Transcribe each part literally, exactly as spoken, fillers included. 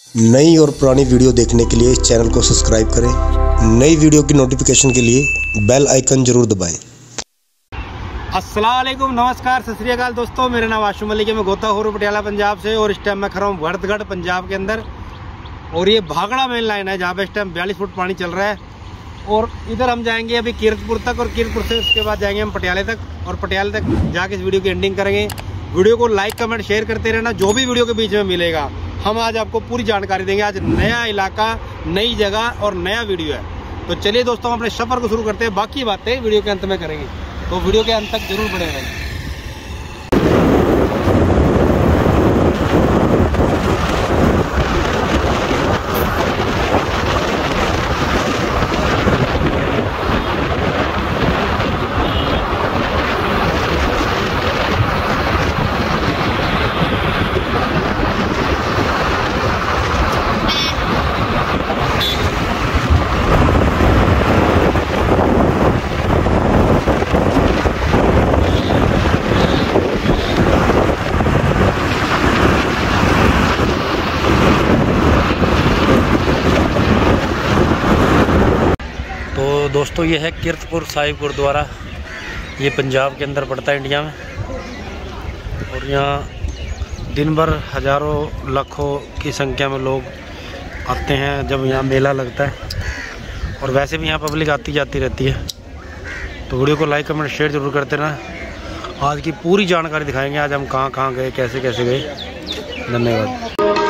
नई और पुरानी वीडियो देखने के लिए इस चैनल को सब्सक्राइब करें। नई वीडियो की नोटिफिकेशन के लिए बेल आइकन जरूर दबाएं। अस्सलाम वालेकुम, नमस्कार, सत श्री अकाल दोस्तों। मेरा नाम आशु मलिक है, मैं गोताखोर पटियाला पंजाब से। और इस टाइम मैं खड़ा हूँ भरतगढ़ पंजाब के अंदर। और ये भागड़ा मेन लाइन है जहाँ पे इस टाइम बयालीस फुट पानी चल रहा है। और इधर हम जाएंगे अभी कीरतपुर तक, और कीरतपुर से उसके बाद जाएंगे हम पटियाले तक। और पटियाले तक जाके इस वीडियो की एंडिंग करेंगे। वीडियो को लाइक कमेंट शेयर करते रहना। जो भी वीडियो के बीच में मिलेगा हम आज आपको पूरी जानकारी देंगे। आज नया इलाका, नई जगह और नया वीडियो है। तो चलिए दोस्तों, हम अपने सफर को शुरू करते हैं। बाकी बातें वीडियो के अंत में करेंगे, तो वीडियो के अंत तक जरूर बने रहें। तो दोस्तों, ये है कीरतपुर साहिब गुरुद्वारा। ये पंजाब के अंदर पड़ता है, इंडिया में। और यहाँ दिन भर हज़ारों लाखों की संख्या में लोग आते हैं जब यहाँ मेला लगता है। और वैसे भी यहाँ पब्लिक आती जाती रहती है। तो वीडियो को लाइक कमेंट शेयर जरूर करते रहना। आज की पूरी जानकारी दिखाएंगे। आज हम कहाँ कहाँ गए, कैसे कैसे गए। धन्यवाद।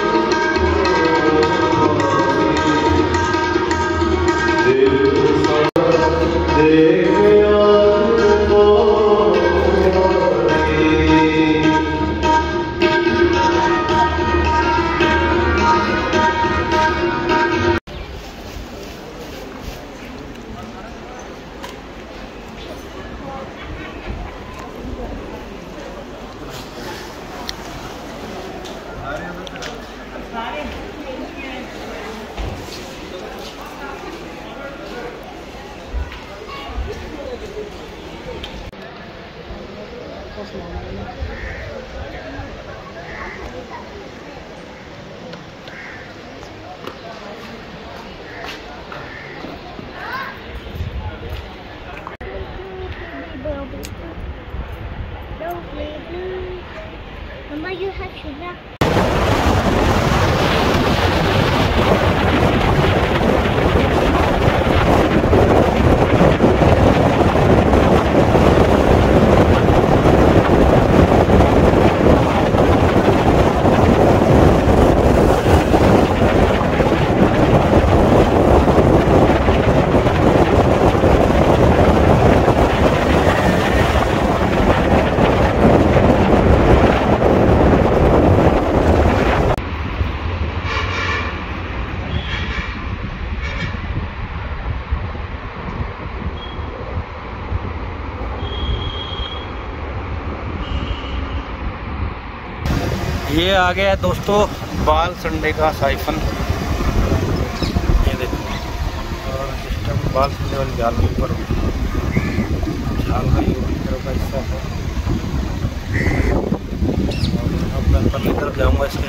Mama, you have sugar. ये आ गया है दोस्तों बाल संडे का साइफन। ये देखो, और सिस्टम बाल संडे वाली जाल के ऊपर झाल का ये तरफ का हिस्सा है। और अब मैं पल्ली तरफ जाऊँगा इसके।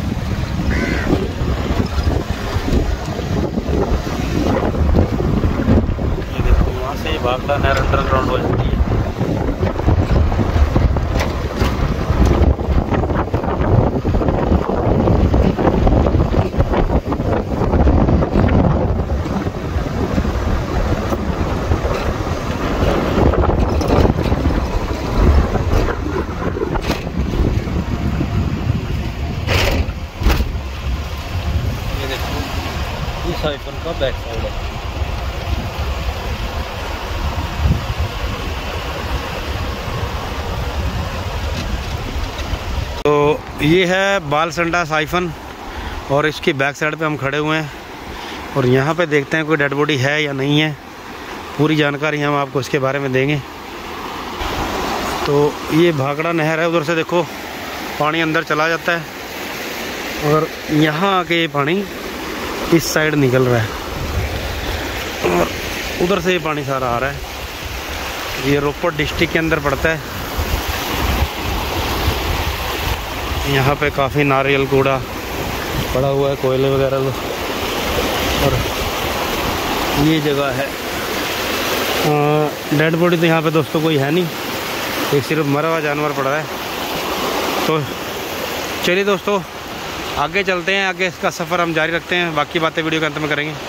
ये देखो, वहाँ से भागड़ा नहर अंडरग्राउंड हो जाती है। साइफन का बैक साइड है। तो ये है बालसंडा साइफन, और इसकी बैक साइड पे हम खड़े हुए हैं। और यहाँ पे देखते हैं कोई डेड बॉडी है या नहीं है। पूरी जानकारी हम आपको इसके बारे में देंगे। तो ये भागड़ा नहर है, उधर से देखो पानी अंदर चला जाता है। और यहाँ आके ये पानी इस साइड निकल रहा है, और उधर से ये पानी सारा आ रहा है। ये रोपड़ डिस्ट्रिक्ट के अंदर पड़ता है। यहाँ पे काफ़ी नारियल कूड़ा पड़ा हुआ है कोयले वगैरह। और ये जगह है, डेड बॉडी तो यहाँ पे दोस्तों कोई है नहीं, एक सिर्फ मरा हुआ जानवर पड़ा है। तो चलिए दोस्तों आगे चलते हैं, आगे इसका सफ़र हम जारी रखते हैं, बाकी बातें वीडियो के अंत में करेंगे।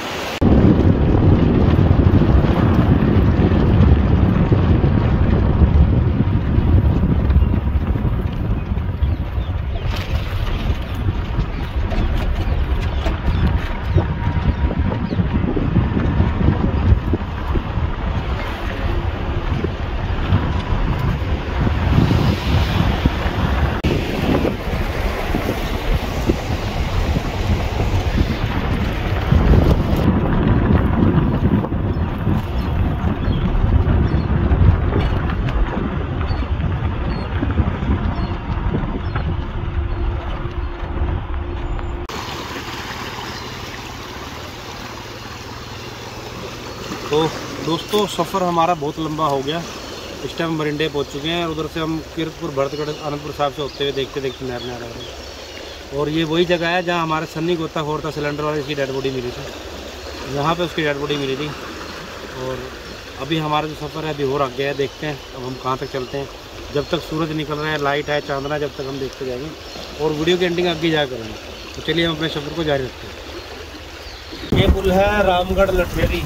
तो दोस्तों सफ़र हमारा बहुत लंबा हो गया, इस टाइम मरिंडे पहुंच चुके हैं। उधर से हम कीरतपुर, भरतगढ़, आनंदपुर साहब से होते हुए देखते देखते नहर में आ रहे हैं। और ये वही जगह है जहां हमारे सन्नी गोताखोर था सिलेंडर वाले, इसकी डेड बॉडी मिली थी, यहाँ पे उसकी डेड बॉडी मिली थी। और अभी हमारा जो सफ़र है अभी हो रहा गया है, देखते हैं अब हम कहाँ तक चलते हैं। जब तक सूरज निकल रहा है, लाइट है, चांदना है, जब तक हम देखते जाएंगे और वीडियो की एंडिंग आगे जा करेंगे। तो चलिए हम अपने सफ़र को जारी रखते हैं। ये पुल है रामगढ़ लठेरी।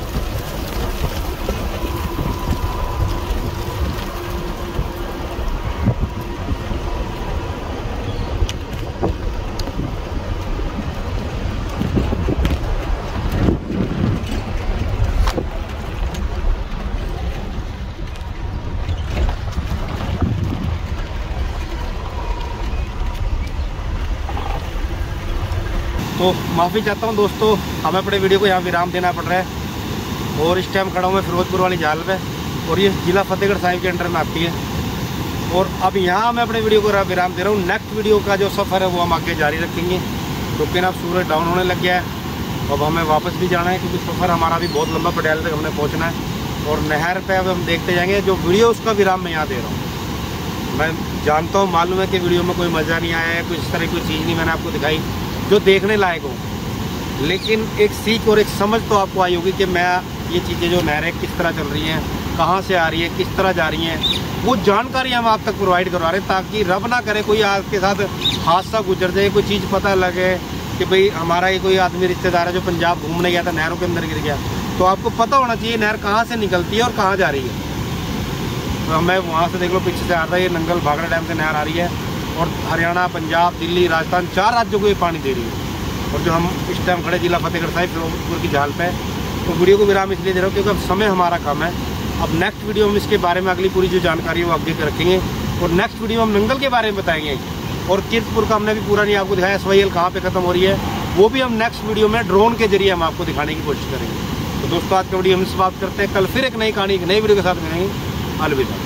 तो माफ़ी चाहता हूँ दोस्तों, हमें अपने वीडियो को यहाँ विराम देना पड़ रहा है। और इस टाइम खड़ा हूँ मैं फिरोजपुर वाली जाल पे, और ये ज़िला फतेहगढ़ साहिब के अंडर में आती है। और अब यहाँ मैं अपने वीडियो को विराम दे रहा हूँ। नेक्स्ट वीडियो का जो सफ़र है वो हम आगे जारी रखेंगे, क्योंकि ना अब सूरज डाउन होने लग गया है। अब हमें वापस भी जाना है, क्योंकि सफ़र हमारा भी बहुत लंबा, पटियाला तक हमने पहुँचना है। और नहर पर अब हम देखते जाएंगे। जो वीडियो उसका विराम मैं यहाँ दे रहा हूँ। मैं जानता हूँ, मालूम है कि वीडियो में कोई मज़ा नहीं आया है, कुछ इस तरह की कोई चीज़ नहीं मैंने आपको दिखाई जो देखने लायक हो, लेकिन एक सीख और एक समझ तो आपको आई होगी कि मैं ये चीज़ें जो नहरें किस तरह चल रही हैं, कहाँ से आ रही है, किस तरह जा रही हैं, वो जानकारी हम आप तक प्रोवाइड करवा रहे हैं, ताकि रब ना करे कोई आपके साथ हादसा गुजर जाए, कोई चीज़ पता लगे कि भाई हमारा ये कोई आदमी रिश्तेदार है जो पंजाब घूमने गया था, नहरों के अंदर गिर गया। तो आपको पता होना चाहिए नहर कहाँ से निकलती है और कहाँ जा रही है। तो मैं वहाँ से देख लो पीछे से आ रहा है, ये नंगल भागड़ा डैम से नहर आ रही है, और हरियाणा, पंजाब, दिल्ली, राजस्थान, चार राज्यों को ये पानी दे रही है। और जो हम इस टाइम खड़े जिला फतेहगढ़ साहिब फिरोजपुर की झाल पे, तो वीडियो को विराम इसलिए दे रहा हूँ क्योंकि अब समय हमारा कम है। अब नेक्स्ट वीडियो में इसके बारे में अगली पूरी जो जानकारी है वो आगे रखेंगे, और नेक्स्ट वीडियो में हम नंगल के बारे में बताएंगे। और कीरतपुर का हमने भी पूरा नहीं आपको दिखाया, एस वाई एल कहाँ पर खत्म हो रही है, वो भी हम नेक्स्ट वीडियो में ड्रोन के जरिए हम आपको दिखाने की कोशिश करेंगे। तो दोस्तों आज का वीडियो हम समाप्त करते हैं, कल फिर एक नई कहानी, एक नई वीडियो के साथ मिलेंगे। अलविदा।